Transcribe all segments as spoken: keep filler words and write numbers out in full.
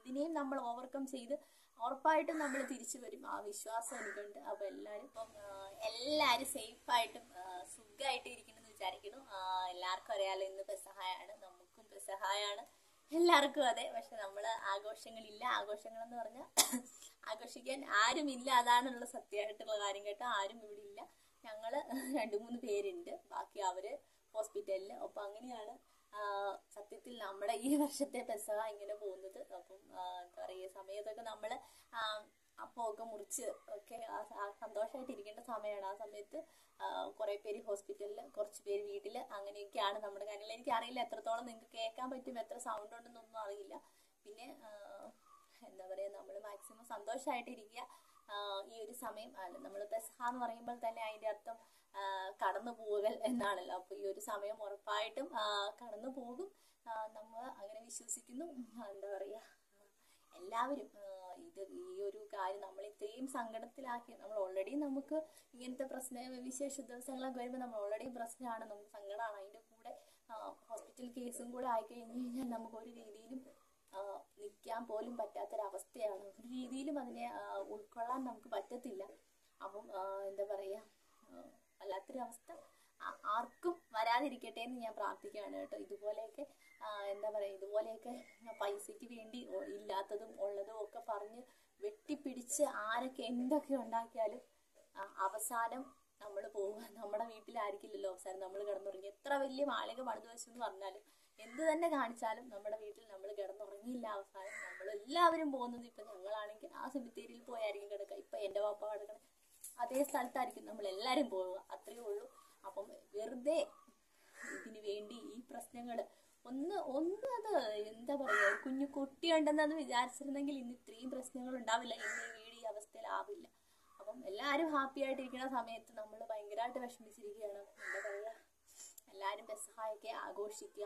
ഇതിനെയും നമ്മൾ ഓവർകം ചെയ്ത് ഉറപ്പായിട്ടും നമ്മൾ തിരിച്ചു വരും, ആ വിശ്വാസം എനിക്കുണ്ട്. അപ്പോൾ എല്ലാവരും ഇപ്പം എല്ലാവരും സേഫായിട്ടും സുഖമായിട്ട് ഇരിക്കണമെന്ന് വിചാരിക്കുന്നു. എല്ലാവർക്കും അറിയാലോ ഇന്ന് പെസഹായാണ്, നമുക്കും പെസഹായാണ്, എല്ലാവർക്കും അതെ. പക്ഷെ നമ്മൾ ആഘോഷങ്ങളില്ല. ആഘോഷങ്ങളെന്ന് പറഞ്ഞാൽ ആഘോഷിക്കാൻ ആരുമില്ല, അതാണുള്ള സത്യമായിട്ടുള്ള കാര്യം കേട്ടോ. ആരും ഇവിടെ ഇല്ല. ഞങ്ങൾ രണ്ട് മൂന്ന് പേരുണ്ട്, ബാക്കി അവർ ഹോസ്പിറ്റലിൽ. അപ്പം അങ്ങനെയാണ് സത്യത്തിൽ നമ്മുടെ ഈ വർഷത്തെ പെസഹ ഇങ്ങനെ പോകുന്നത്. അപ്പം എന്താ പറയുക, സമയത്തൊക്കെ നമ്മൾ അപ്പമൊക്കെ മുറിച്ച് ഒക്കെ സന്തോഷമായിട്ട് ഇരിക്കേണ്ട സമയമാണ്. ആ സമയത്ത് കുറേ പേര് ഹോസ്പിറ്റലിൽ, കുറച്ച് പേര് വീട്ടിൽ, അങ്ങനെയൊക്കെയാണ് നമ്മുടെ കാര്യങ്ങൾ. എനിക്കറിയില്ല എത്രത്തോളം നിങ്ങൾക്ക് കേൾക്കാൻ പറ്റും, എത്ര സൗണ്ട് ഉണ്ടെന്നൊന്നും അറിയില്ല. പിന്നെ എന്താ പറയുക, നമ്മൾ മാക്സിമം സന്തോഷമായിട്ടിരിക്കുക ഈ ഒരു സമയം. അല്ല, നമ്മൾ പെസഹ എന്ന് പറയുമ്പോൾ തന്നെ അതിൻ്റെ അർത്ഥം കടന്നു പോകൽ എന്നാണല്ലോ. അപ്പോൾ ഈ ഒരു സമയം ഉറപ്പായിട്ടും കടന്നു പോകും, നമ്മൾ അങ്ങനെ വിശ്വസിക്കുന്നു. എന്താ പറയുക, എല്ലാവരും ഇത് ഈ ഒരു കാര്യം നമ്മൾ ഇത്രയും സങ്കടത്തിലാക്കി, നമ്മൾ ഓൾറെഡി നമുക്ക് ഇങ്ങനത്തെ പ്രശ്ന വിശേഷ ദിവസങ്ങളൊക്കെ വരുമ്പോൾ നമ്മൾ ഓൾറെഡി പ്രശ്നമാണ്, നമുക്ക് സങ്കടമാണ്. അതിൻ്റെ കൂടെ ഹോസ്പിറ്റൽ കേസും കൂടെ ആയിക്കഴിഞ്ഞ് കഴിഞ്ഞാൽ നമുക്ക് ഒരു രീതിയിലും നിൽക്കാൻ പോലും പറ്റാത്തൊരവസ്ഥയാണ്. ഒരു രീതിയിലും അതിനെ ഉൾക്കൊള്ളാൻ നമുക്ക് പറ്റത്തില്ല. അപ്പം എന്താ പറയുക, വല്ലാത്തൊരവസ്ഥ ആർക്കും വരാതിരിക്കട്ടെ എന്ന് ഞാൻ പ്രാർത്ഥിക്കുകയാണ് കേട്ടോ. ഇതുപോലെയൊക്കെ എന്താ പറയുക, ഇതുപോലെയൊക്കെ പൈസയ്ക്ക് വേണ്ടി ഇല്ലാത്തതും ഉള്ളതും ഒക്കെ പറഞ്ഞ് വെട്ടിപ്പിടിച്ച് ആരൊക്കെ എന്തൊക്കെ ഉണ്ടാക്കിയാലും അവസാനം നമ്മൾ പോവുക നമ്മുടെ വീട്ടിലായിരിക്കില്ലല്ലോ അവസാനം നമ്മൾ കിടന്നുറങ്ങി. എത്ര വലിയ മാളിക പണിത് വെച്ചെന്ന് പറഞ്ഞാലും എന്ത് തന്നെ കാണിച്ചാലും നമ്മുടെ വീട്ടിൽ നമ്മൾ കിടന്നുറങ്ങിയില്ല. അവസാനം നമ്മളെല്ലാവരും പോകുന്നത്, ഇപ്പം ഞങ്ങളാണെങ്കിൽ ആ സെമിത്തേരിയിൽ പോയായിരിക്കും കിടക്കുക. ഇപ്പം എൻ്റെ പാപ്പ കിടക്കണം അതേ സ്ഥലത്തായിരിക്കും നമ്മളെല്ലാവരും പോവുക, അത്രയേ ഉള്ളൂ. അപ്പം വെറുതെ ഇതിന് വേണ്ടി ഈ പ്രശ്നങ്ങൾ ഒന്ന് ഒന്ന് അത് എന്താ പറയുക, കുഞ്ഞു കുട്ടിയുണ്ടെന്നത് വിചാരിച്ചിരുന്നെങ്കിൽ ഇന്ന് ഇത്രയും പ്രശ്നങ്ങൾ ഉണ്ടാവില്ല, ഇന്ന് ഈ വീട് ഈ അവസ്ഥയിലാവില്ല. അപ്പം എല്ലാവരും ഹാപ്പി ആയിട്ടിരിക്കുന്ന സമയത്ത് നമ്മൾ ഭയങ്കരമായിട്ട് വിഷമിച്ചിരിക്കുകയാണ്. എന്താ പറയുക, എല്ലാവരും പെസഹായൊക്കെ ആഘോഷിക്കുക.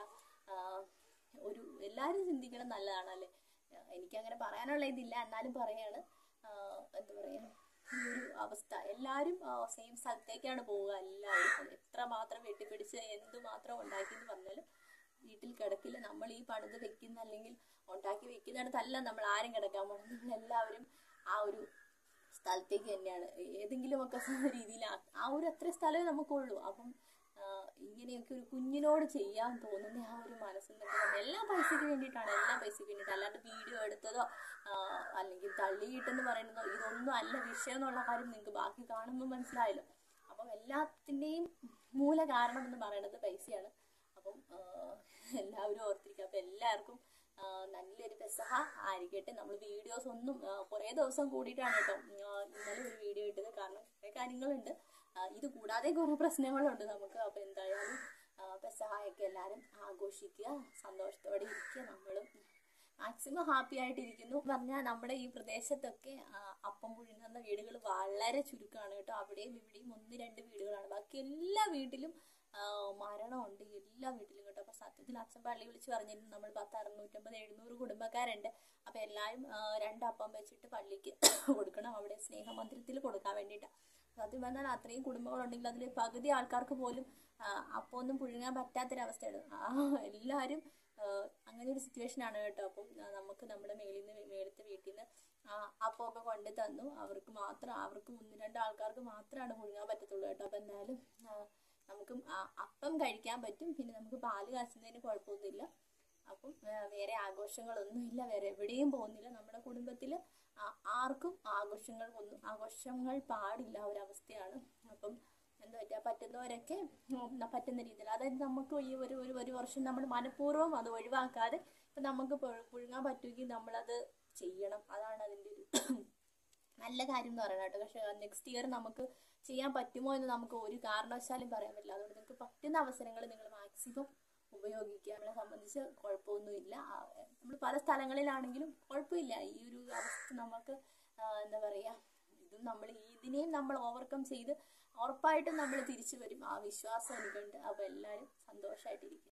ഒരു എല്ലാവരും ചിന്തിക്കണം, നല്ലതാണല്ലേ. എനിക്കങ്ങനെ പറയാനുള്ള ഇതില്ല, എന്നാലും പറയാണ്. എന്താ പറയുക, ഈ ഒരു അവസ്ഥ എല്ലാവരും സെയിം സ്ഥലത്തേക്കാണ് പോവുക. എല്ലാവരും എത്ര മാത്രം വെട്ടിപ്പിടിച്ച് എന്തുമാത്രം ഉണ്ടാക്കിയെന്ന് പറഞ്ഞാലും വീട്ടിൽ കിടക്കില്ല. നമ്മൾ ഈ പണിത് വെക്കുന്ന അല്ലെങ്കിൽ ഉണ്ടാക്കി വെക്കുന്നിടത്തല്ല നമ്മൾ ആരും കിടക്കാൻ പോകുന്നത്. നമ്മളെല്ലാവരും ആ ഒരു സ്ഥലത്തേക്ക് തന്നെയാണ്, ഏതെങ്കിലുമൊക്കെ രീതിയിൽ ആ ഒരു അത്ര സ്ഥലമേ നമുക്കുള്ളൂ. അപ്പം ഇങ്ങനെയൊക്കെ ഒരു കുഞ്ഞിനോട് ചെയ്യാൻ തോന്നുന്ന ആ ഒരു മനസ്സെന്നൊക്കെ എല്ലാം പൈസയ്ക്ക് വേണ്ടിയിട്ടാണ്, എല്ലാം പൈസയ്ക്ക് വേണ്ടിയിട്ട്. അല്ലാണ്ട് വീഡിയോ എടുത്തതോ അല്ലെങ്കിൽ തള്ളിയിട്ടെന്ന് പറയുന്നതോ ഇതൊന്നും അല്ല വിഷയം എന്നുള്ള കാര്യം നിങ്ങൾക്ക് ബാക്കി കാണുമ്പോൾ മനസ്സിലായല്ലോ. അപ്പം എല്ലാത്തിൻ്റെയും മൂല കാരണം എന്ന് പറയുന്നത് പൈസയാണ്. അപ്പം എല്ലാവരും ഓർത്തിരിക്കുക. അപ്പം എല്ലാവർക്കും നല്ലൊരു പെസഹ ആയിരിക്കട്ടെ. നമ്മൾ വീഡിയോസ് ഒന്നും കുറേ ദിവസം കൂടിയിട്ടാണ് കേട്ടോ ഇന്നലെ ഒരു വീഡിയോ ഇട്ടത്, കാരണം കുറേ കാര്യങ്ങളുണ്ട്. ഇത് കൂടാതെ കുറേ പ്രശ്നങ്ങളുണ്ട് നമുക്ക്. അപ്പോൾ എന്തായാലും പെസഹായൊക്കെ എല്ലാവരും ആഘോഷിക്കുക, സന്തോഷത്തോടെ ഇരിക്കുക. നമ്മളും മാക്സിമം ഹാപ്പി ആയിട്ടിരിക്കുന്നു. പറഞ്ഞാൽ നമ്മുടെ ഈ പ്രദേശത്തൊക്കെ അപ്പം പുഴുങ്ങുന്ന വീടുകൾ വളരെ ചുരുക്കമാണ് കേട്ടോ. അവിടെയും ഇവിടെയും ഒന്ന് രണ്ട് വീടുകളാണ്, ബാക്കി എല്ലാ വീട്ടിലും മരണമുണ്ട്, എല്ലാ വീട്ടിലും കേട്ടോ. അപ്പോൾ സത്യത്തിൽ അച്ഛൻ പള്ളി വിളിച്ച് പറഞ്ഞിരുന്നു നമ്മൾ പത്ത് അറുന്നൂറ്റമ്പത് എഴുന്നൂറ് കുടുംബക്കാരുണ്ട്. അപ്പോൾ എല്ലാവരും രണ്ടപ്പം വെച്ചിട്ട് പള്ളിക്ക് കൊടുക്കണം, അവിടെ സ്നേഹമന്ദിരത്തിൽ കൊടുക്കാൻ വേണ്ടിയിട്ടാണ്. സത്യം പറഞ്ഞാൽ അത്രയും കുടുംബങ്ങളുണ്ടെങ്കിൽ അതിൽ പകുതി ആൾക്കാർക്ക് പോലും അപ്പം ഒന്നും പുഴുങ്ങാൻ പറ്റാത്തൊരവസ്ഥയാണ്. ആ എല്ലാവരും അങ്ങനെ ഒരു സിറ്റുവേഷനാണ് കേട്ടോ. അപ്പം നമുക്ക് നമ്മുടെ മേളിൽ നിന്ന് മേളത്തെ വീട്ടിൽ നിന്ന് അപ്പമൊക്കെ കൊണ്ട് തന്നു. അവർക്ക് മാത്രം, അവർക്ക് ഒന്ന് രണ്ട് ആൾക്കാർക്ക് മാത്രമാണ് പുഴുങ്ങാൻ പറ്റത്തുള്ളൂ കേട്ടോ. അപ്പം എന്തായാലും നമുക്ക് അപ്പം കഴിക്കാൻ പറ്റും, പിന്നെ നമുക്ക് പാല് കാച്ചുന്നതിന് കുഴപ്പമൊന്നുമില്ല. അപ്പം വേറെ ആഘോഷങ്ങളൊന്നുമില്ല, വേറെ എവിടെയും പോകുന്നില്ല. നമ്മുടെ കുടുംബത്തിൽ ആർക്കും ആഘോഷങ്ങൾക്കൊന്നും ആഘോഷങ്ങൾ പാടില്ല ഒരവസ്ഥയാണ്. അപ്പം എന്താ പറ്റുക, പറ്റുന്നവരൊക്കെ പറ്റുന്ന രീതിയിൽ, അതായത് നമുക്ക് ഈ ഒരു ഒരു ഒരു വർഷം നമ്മൾ മനഃപൂർവ്വം അത് ഒഴിവാക്കാതെ ഇപ്പം നമുക്ക് പുഴുങ്ങാൻ പറ്റുമെങ്കിൽ നമ്മളത് ചെയ്യണം. അതാണ് അതിൻ്റെ ഒരു നല്ല കാര്യം എന്ന് പറയുന്നത് കേട്ടോ. പക്ഷേ നെക്സ്റ്റ് ഇയർ നമുക്ക് ചെയ്യാൻ പറ്റുമോ എന്ന് നമുക്ക് ഒരു കാരണവശാലും പറയാൻ പറ്റില്ല. അതുകൊണ്ട് നിങ്ങൾക്ക് പറ്റുന്ന അവസരങ്ങൾ നിങ്ങൾ മാക്സിമം ഉപയോഗിക്കുക. നമ്മളെ സംബന്ധിച്ച് കുഴപ്പമൊന്നുമില്ല, നമ്മൾ പല സ്ഥലങ്ങളിലാണെങ്കിലും കുഴപ്പമില്ല. ഈ ഒരു അവസ്ഥ നമുക്ക് എന്താ പറയുക, ഇതും നമ്മൾ ഇതിനെയും നമ്മൾ ഓവർകം ചെയ്ത് ഉറപ്പായിട്ടും നമ്മൾ തിരിച്ചു വരും, ആ വിശ്വാസം എനിക്കുണ്ട്. അപ്പോൾ എല്ലാവരും സന്തോഷമായിട്ടിരിക്കും.